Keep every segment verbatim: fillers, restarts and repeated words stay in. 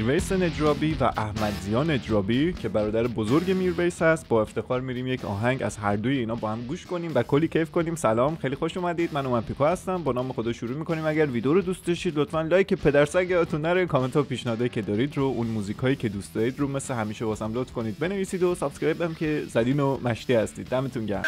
میرویس نجرابی و احمدزیا نجرابی که برادر بزرگ میرویس هست. با افتخار میریم یک آهنگ از هر دوی اینا با هم گوش کنیم و کلی کیف کنیم. سلام، خیلی خوش اومدید. من اومد پیکو هستم. با نام خدا شروع میکنیم. اگر ویدیو رو دوست داشتید لطفاً لایک پدرسگ یادتون نره. کامنت و پیشنهادایی که دارید رو، اون موزیکایی که دوست دارید رو مثل همیشه واسم لطف کنید بنویسید و سابسکرایب هم که زدین و مشتی هستید. دمتون گرم.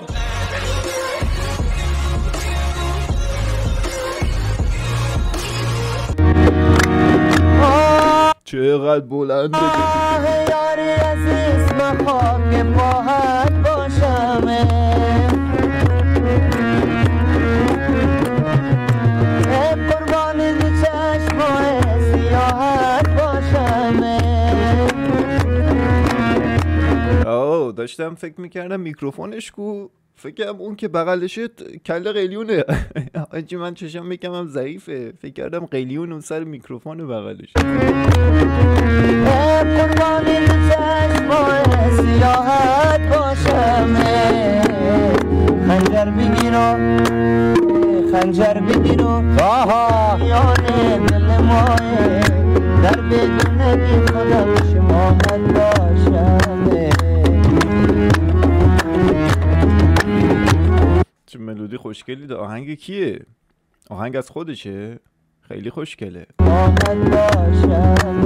چقدر بلنده یاری عزیز بخواب که باهات باشم، قربانی دو چشمای سیاحت باشم. آه داشتم فکر میکردم میکروفونش کو، فکرم اون که بغلشه کله قلیونه. آجی من چشم میکنم ضعیفه، فکر کردم قلیون اون سر میکروفون بغلش. قربانی دو چشمای سیاحت باشم، خنجر بگیرو خنجر بگیرو آها یان دل ماه در بدونگی خودم شماهت باشم. چه ملودی خوشگلی ده. آهنگ کیه؟ آهنگ از خودشه؟ خیلی خوشگله. شماهت باشم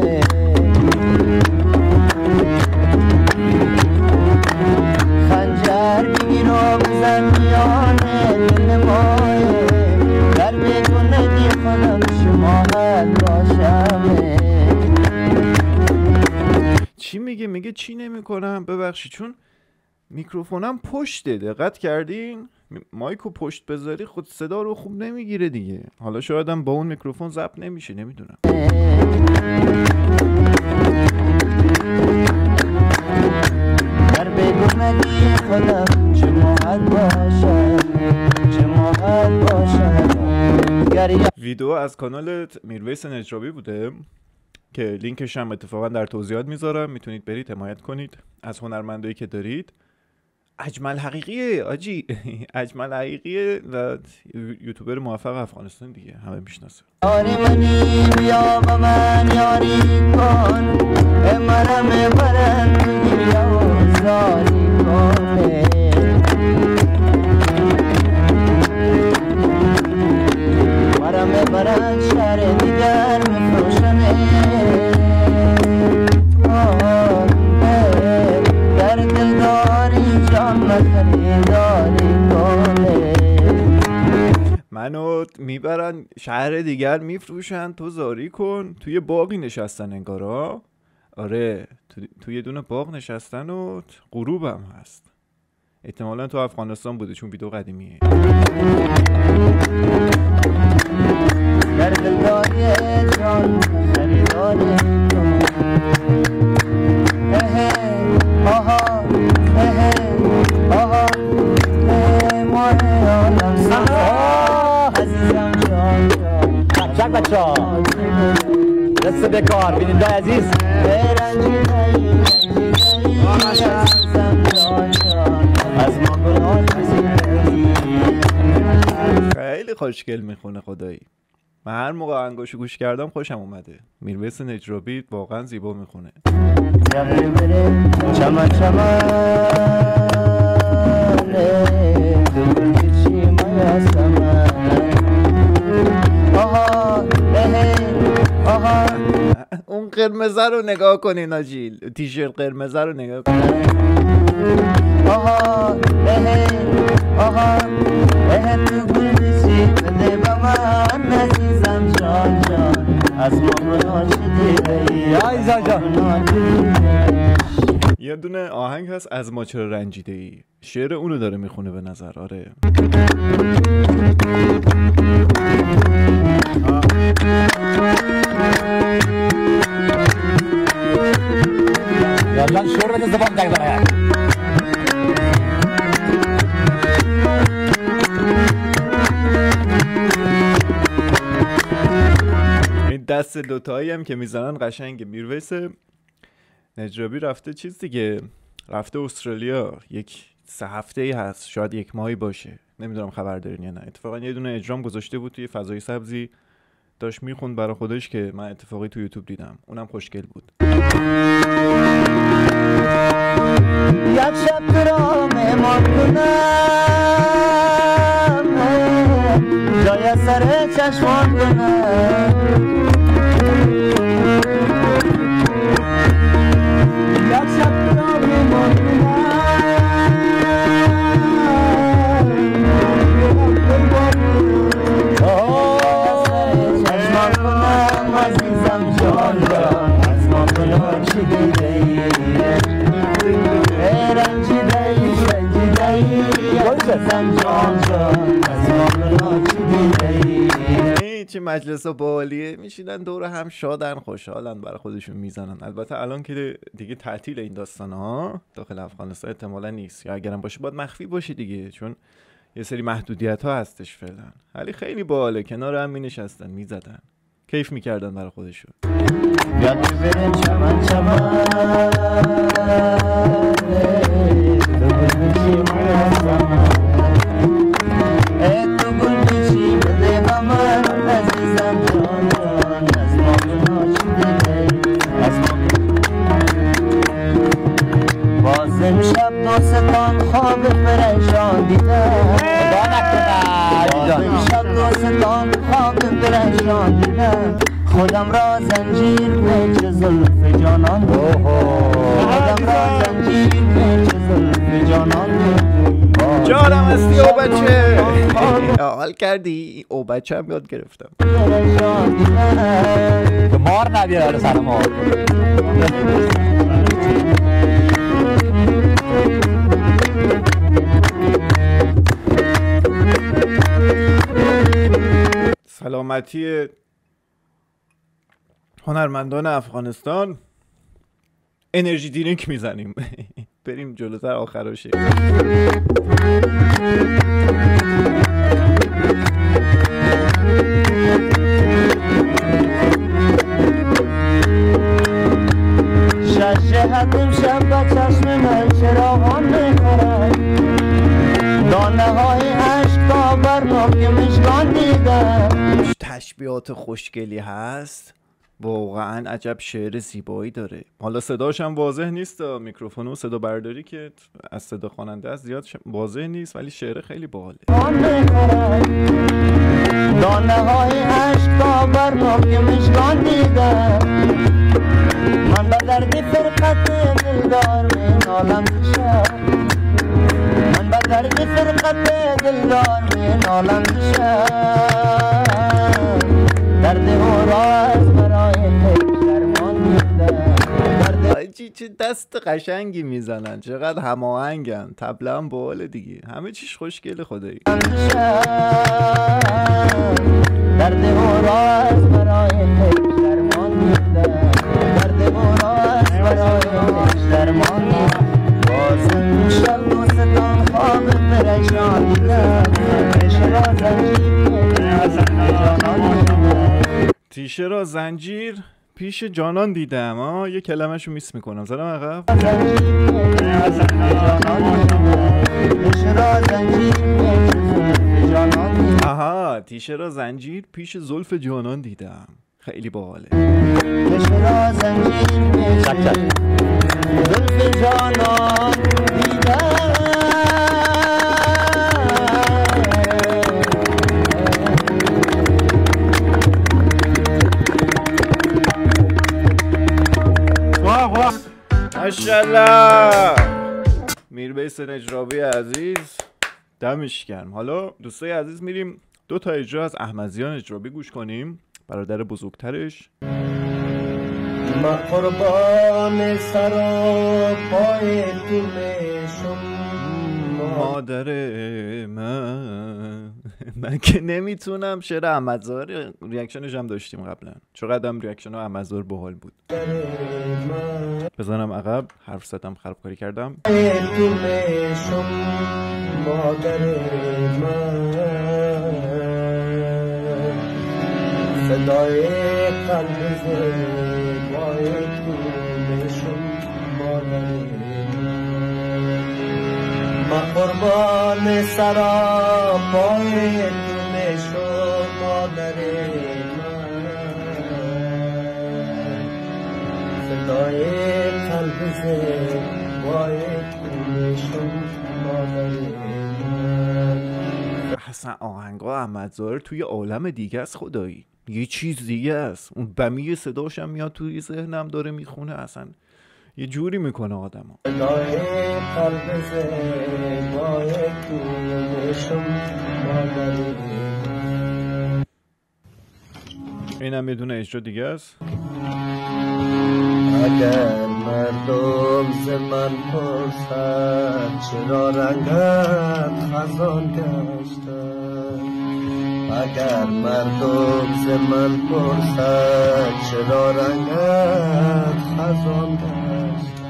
خنجر بگیرو بزن یان دل ماه در بدونگی خودم شماهت باشم. چی میگه؟ میگه چی نمی کنم؟ ببخشید چون میکروفونم پشته، دقت کردین؟ مایکو پشت بذاری خود صدا رو خوب نمیگیره دیگه. حالا شایدم با اون میکروفون ضبط نمیشه، نمیدونم. در بدونگی خودم شماهت باشم شماهت باشم. ویدیو از کانالت میرویس نجرابی بوده که لینکش هم اتفاقا در توضیحات میذارم، میتونید برید حمایت کنید از هنرمندایی که دارید. اجمل حقیقیه آجی. اجمل حقیقیه و یوتیوبر موفق افغانستان دیگه، همه میشناسه. یاری منی بیا با من یاری کن، مرم برن بیا و زاری کن. مرم برن شهر دیگر میفروشنه، در دل داری جان خریداری کنه. منو میبرن شهر دیگر میفروشن، تو زاری کن. توی باقی نشستن انگارا. آره تو... توی دونه باغ نشستن و غروبم هست. احتمالا تو افغانستان بوده چون ویدیو قدیمیه. در دل داری جان خریداری کن. آها آها ماه عالم سزا عزیزم جان جان. چک بچه ها دست بکار بیننده عزیز رنجیدهی عزیزم جان جان از ما گناه خیلی خوشگل میخونه خدایی. من هر موقع آهنگاشو گوش کردم خوشم اومده. میرویس نجرابی واقعا زیبا میخونه. یقی بره چمن چمن دل بیچی مایا سمن. آها آها اون قرمزه رو نگاه کنین آجیل، تیشرت قرمزه رو نگاه کنین. آها آها تو گل بیچی بده با من عزیزم جان جان از ما گناه شدیدهی عزیزم جان. یه دونه آهنگ هست از ما چرا رنجیده ای، شعر اونو داره میخونه به نظر. آره یادان شور بده زبان دیگ داره. این دست دوتایی هم که میزنن قشنگه. میرویس نجرابی رفته چیز دیگه، رفته استرالیا، یک سه هفته ای هست، شاید یک ماهی باشه، نمیدونم خبر دارین یا نه. اتفاقا یه دونه اجرام گذاشته بود توی فضای سبزی، داشت میخوند برای خودش که من اتفاقی تو یوتیوب دیدم، اونم خوشگل بود. یک شب تو را مهمان کنم، جای سر چشمان کنم، یک شب تو را مهمان کنم، چشمان کنم عزیزم جان را، از ما کنم چی دیده ای، رنجیده ای رنجیده ای عزیزم جان را، از ما کنم چی دیده ای. چه مجلس بالیه، میشینن دور هم شادن خوشحالن برای خودشون میزنن. البته الان که دیگه تعطیل این داستان ها داخل افغانستان احتمالا نیست، یا اگرم باشه باید مخفی باشه دیگه، چون یه سری محدودیت ها هستش فعلا. ولی خیلی باحاله، کنار هم مینشستن میزدن کیف میکردن برای خودشون. یاد بریم چمن چمن تو گل میچی من تو گل میچی بده با من عزیزم جان جان، از ما بناش دیده از ما باز امشب دوستان خواب پریشان دیدم، خدا نکنه باز امشب دوستان خواب پریشان دیدم، خودم را زنجیر پیچ زلف جانان ده، خودم را زنجیر پیچ زلف جانان ده، جانم هستی او بچه، حال کردی؟ او بچه هم یاد گرفتم که مار نبیاره سر ما. سلامتی هنرمندان افغانستان. انرژی درینک میزنیم. بریم جلوتر آخراشه. شش جهت امشب با چشم من چراغان میخورد، دانه های عشق تا بر نوک مشکان دیدم. تشبیهات خوشگلی هست، واقعا عجب شعر زیبایی داره. حالا صداش هم واضح نیست، میکروفون و صدا برداری که از صدا خواننده است زیاد واضح نیست، ولی شعر خیلی باحاله. دانه های عشق تا بر نوک مشکان دیدم، من به درد فرقت دلدار مینالم شب، من به درد فرقت دلدار مینالم شب، درد او راز برای درمان دیدم. چی چه دست قشنگی میزنن، چقدر هماهنگن، طبله هم باحاله دیگه، همه چیش خوشگله خدایی. درد او راز برای درمان دیدم، درد او راز برای درمان دیدم. بازم شب دوستان خواب پریشان دیدم، تیشه را زنجیر تیشه را زنجیر پیش جانان دیدم. آه یه کلمه شو میس میکنم، زدم عقب. آها، تیشه را زنجیر پیش زلف جانان دیدم. خیلی باحاله. تیشه را زنجیر پیش زلف جانان دیدم. ماشاءالله میربیس نجرابی عزیز، دمش گرم. حالا دوستای عزیز میریم دو تا اجرا از احمدزیان نجرابی گوش کنیم، برادر بزرگترش. من قربان سر و پای تو میشم مادر من. من که نمیتونم شعر احمدزار، ریاکشنش هم داشتیم قبلا، چقدر هم ریاکشن احمدزار باحال بود. بزنم عقب، حرف زدم خرابکاری کردم. تو میشم مادر من، صدای قلب زیبای تو میشم مادر من. من قربان سرا پای تو میشم مادر من، دای قلب زیبای کنشون مادر اصلا آهنگا احمد ظاهر توی عالم دیگه است خدایی، یه چیز دیگه است. اون بمی صداشم میاد توی ذهنم داره میخونه، اصلا یه جوری میکنه آدمو. دای قلب زیبای کنشون مادر اینم یه دونه اجرا دیگه است. اگر مردم ز من پرسد چرا رنگت خزان گشته، اگر مردم ز من پرسد چرا رنگت خزان گشته،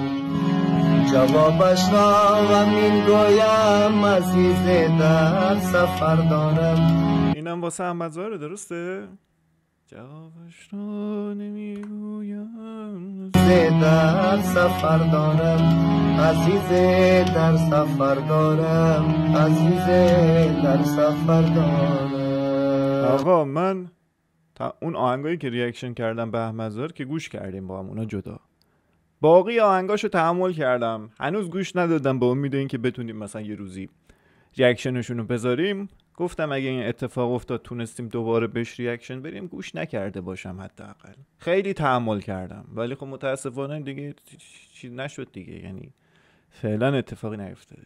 جوابش را غمین گویم عزیز در سفر دارم. اینم واسه احمد ظاهر درسته؟ جوابش را نمیگویم در سفر دارم عزیز در سفر دارم عزیز در سفر دارم. آقا من تا اون آهنگایی که ریاکشن کردم به احمد ظاهر که گوش کردیم با هم، اونا جدا، باقی آهنگاشو تحمل کردم، هنوز گوش ندادم به امید این که بتونیم مثلا یه روزی ریاکشنشون رو بذاریم. گفتم اگه این اتفاق افتاد تونستیم دوباره بهش ریاکشن بریم، گوش نکرده باشم حداقل. خیلی تحمل کردم ولی خب متاسفانه دیگه چیز نشد دیگه، یعنی فعلا اتفاقی نیفتاده.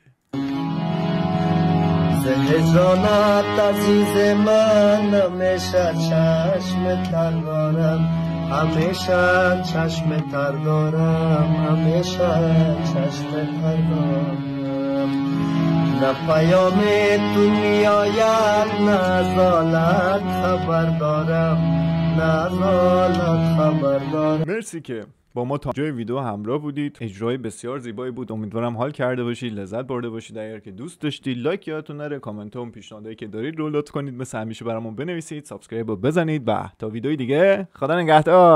ز هجرانت عزیز من همیشه چشم تر دارم، همیشه چشم تر دارم، همیشه چشم تر دارم. نه پیام تو میآید نه زالت خبر دارم، نه زالت خبر دارم. مرسی که با ما تا جای ویدیو همراه بودید. اجرای بسیار زیبایی بود، امیدوارم حال کرده باشید، لذت برده باشید. اگر که دوست داشتید لایک یادتون نره، کامنت و پیشنهادایی که دارید رو لطف کنید مثل همیشه برامون بنویسید، سابسکرایب رو بزنید و تا ویدیوی دیگه خدا نگهدار.